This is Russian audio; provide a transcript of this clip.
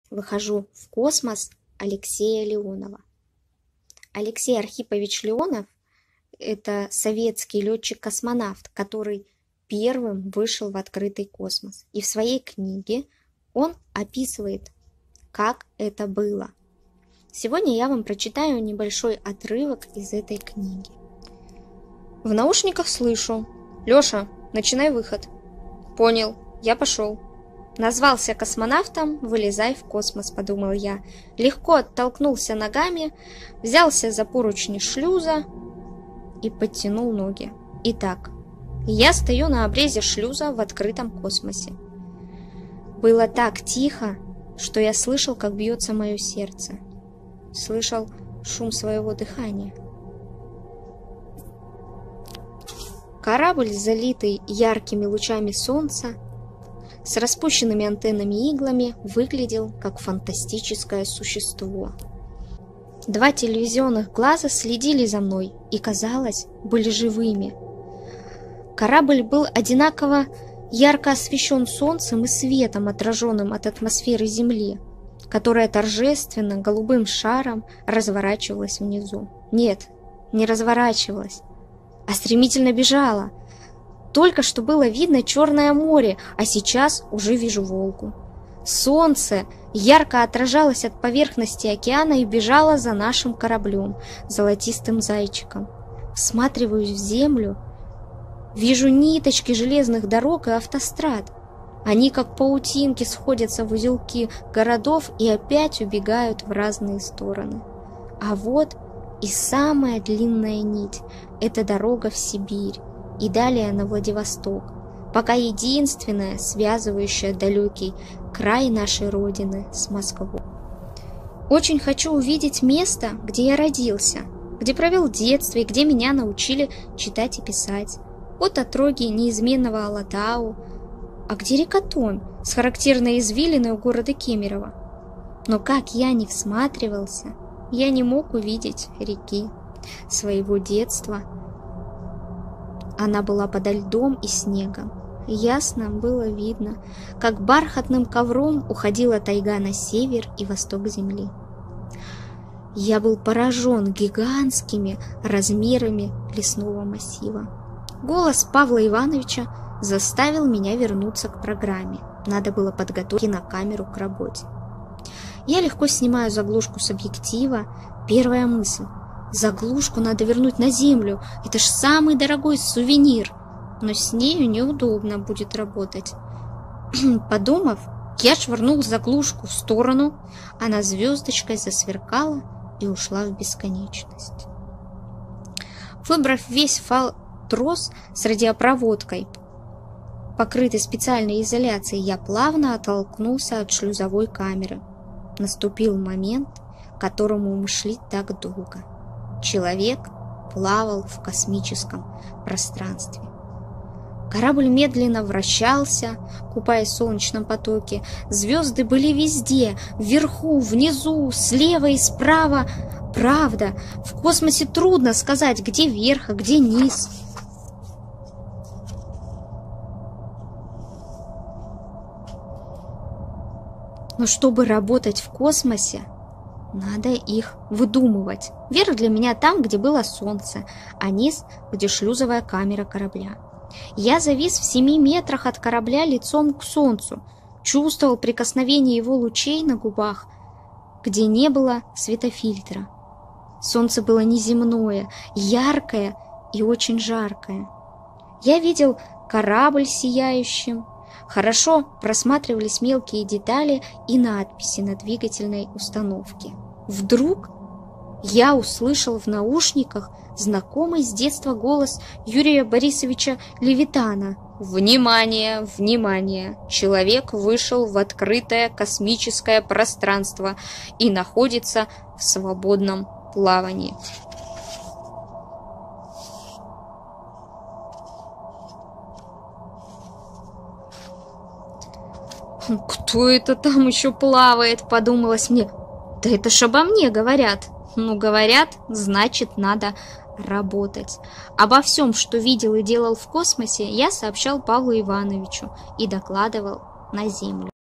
выхожу в космос Алексея Леонова. Алексей Архипович Леонов – это советский летчик-космонавт, который первым вышел в открытый космос. И в своей книге он описывает, как это было. Сегодня я вам прочитаю небольшой отрывок из этой книги. В наушниках слышу: «Леша, начинай выход». «Понял, я пошел». Назвался космонавтом, вылезай в космос, подумал я. Легко оттолкнулся ногами, взялся за поручни шлюза и подтянул ноги. Итак, я стою на обрезе шлюза в открытом космосе. Было так тихо, что я слышал, как бьется мое сердце. Слышал шум своего дыхания. Корабль, залитый яркими лучами солнца, с распущенными антеннами и иглами, выглядел как фантастическое существо. 2 телевизионных глаза следили за мной и, казалось, были живыми. Корабль был одинаково ярко освещен солнцем и светом, отраженным от атмосферы Земли, которая торжественно голубым шаром разворачивалась внизу. Нет, не разворачивалась, а стремительно бежала. Только что было видно Черное море, а сейчас уже вижу Волгу. Солнце ярко отражалось от поверхности океана и бежало за нашим кораблем, золотистым зайчиком. Всматриваюсь в землю, вижу ниточки железных дорог и автострад. Они, как паутинки, сходятся в узелки городов и опять убегают в разные стороны. А вот и самая длинная нить – это дорога в Сибирь. И далее на Владивосток, пока единственная, связывающая далекий край нашей Родины с Москвой. Очень хочу увидеть место, где я родился, где провел детство и где меня научили читать и писать. От отроги неизменного Алатау, а где река Томь с характерной извилиной у города Кемерово. Но как я не всматривался, я не мог увидеть реки своего детства. Она была подо льдом и снегом. Ясно было видно, как бархатным ковром уходила тайга на север и восток земли. Я был поражен гигантскими размерами лесного массива. Голос Павла Ивановича заставил меня вернуться к программе. Надо было подготовить кинокамеру к работе. Я легко снимаю заглушку с объектива. Первая мысль: заглушку надо вернуть на землю, это ж самый дорогой сувенир, но с нею неудобно будет работать. Подумав, я швырнул заглушку в сторону, она звездочкой засверкала и ушла в бесконечность. Выбрав весь трос с радиопроводкой, покрытый специальной изоляцией, я плавно оттолкнулся от шлюзовой камеры. Наступил момент, к которому мы шли так долго. Человек плавал в космическом пространстве. Корабль медленно вращался, купаясь в солнечном потоке. Звезды были везде, вверху, внизу, слева и справа. Правда, в космосе трудно сказать, где верх, а где низ. Но чтобы работать в космосе, надо их выдумывать. Верх для меня там, где было солнце, а низ, где шлюзовая камера корабля. Я завис в 7 метрах от корабля лицом к солнцу, чувствовал прикосновение его лучей на губах, где не было светофильтра. Солнце было неземное, яркое и очень жаркое. Я видел корабль сияющим. Хорошо просматривались мелкие детали и надписи на двигательной установке. Вдруг я услышал в наушниках знакомый с детства голос Юрия Борисовича Левитана. «Внимание, внимание! Человек вышел в открытое космическое пространство и находится в свободном плавании». «Кто это там еще плавает?» – подумалось мне. «Да это ж обо мне говорят». Ну, говорят, значит, надо работать. Обо всем, что видел и делал в космосе, я сообщал Павлу Ивановичу и докладывал на Землю.